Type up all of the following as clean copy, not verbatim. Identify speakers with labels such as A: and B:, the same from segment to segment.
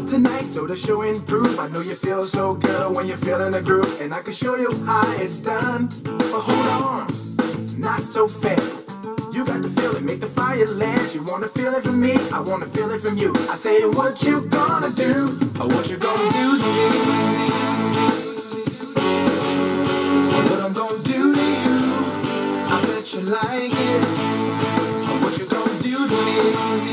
A: tonight, so the show improve. I know you feel so good when you're feeling the groove, and I can show you how it's done. But hold on, not so fast. You got to feel it, make the fire last. You wanna feel it from me, I wanna feel it from you. I say, what you gonna do? Or what you gonna do to me? What I'm gonna do to you? I bet you like it. Or what you gonna do to me?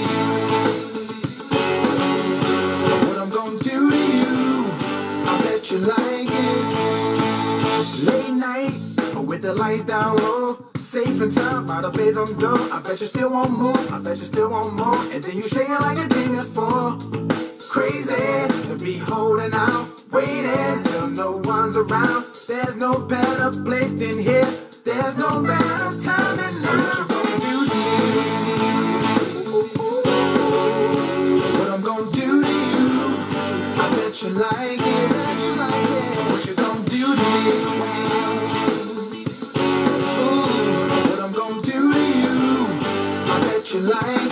A: What I'm gonna do to you? I bet you like it. Late night, with the lights down low, safe and sound, by the bedroom door. I bet you still won't move, I bet you still want more. And then you shake it like a day before. Crazy to be holding out, waiting till no one's around. There's no better place than here. There's no better time than now. What you gonna do to me? What I'm gonna do to you? I bet you like it. What you gonna do to me? You like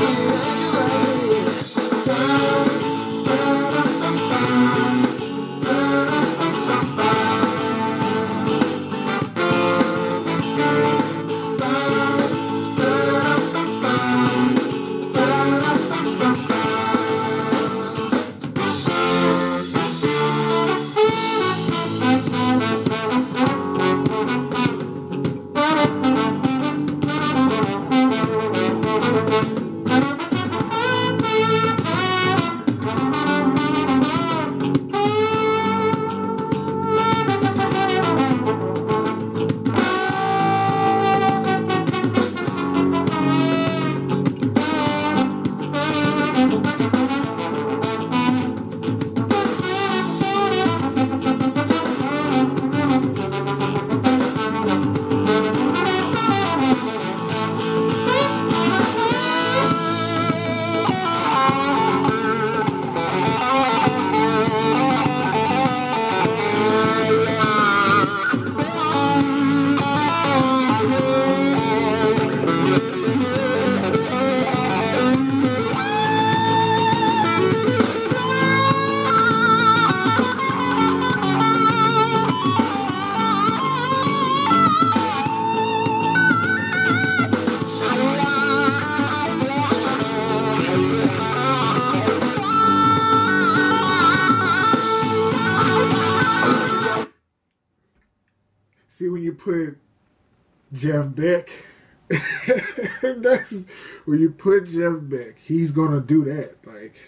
B: See, when you put Jeff Beck, that's when you put Jeff Beck, he's gonna do that. Like,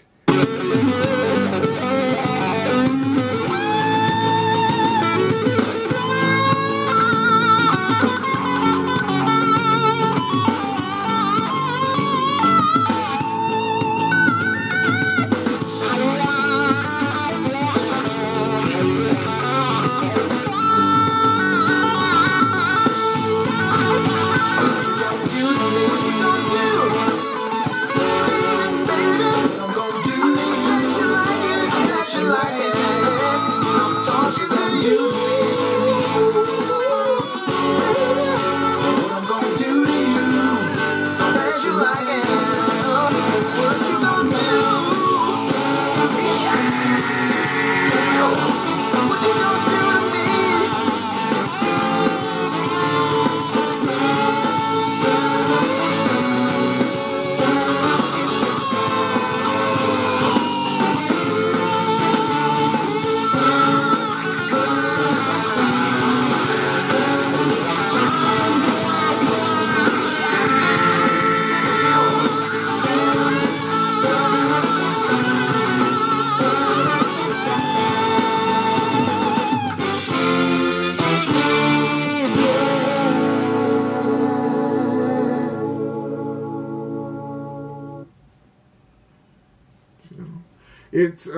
B: it's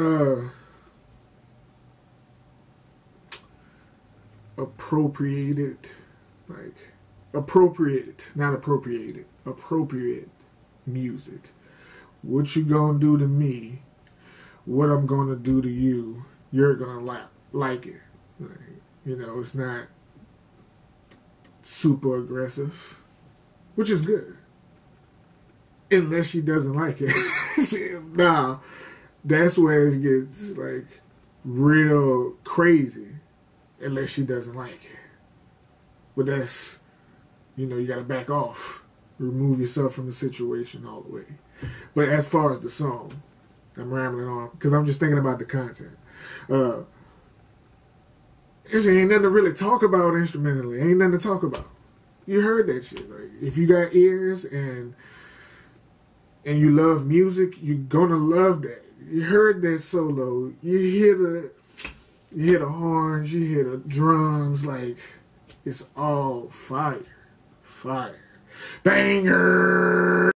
B: appropriated, like appropriate music. What you gonna do to me? What I'm gonna do to you? You're gonna like it. Like, you know, it's not super aggressive, which is good. Unless she doesn't like it. Nah, That's where it gets like real crazy, unless she doesn't like it. But that's, you got to back off, remove yourself from the situation all the way. But as far as the song, I'm rambling on because I'm just thinking about the content. There ain't nothing to really talk about instrumentally. Ain't nothing to talk about. You heard that shit. Like, if you got ears and you love music, you're gonna love that. You heard that solo. You hear the horns. You hear the drums. Like, it's all fire, banger.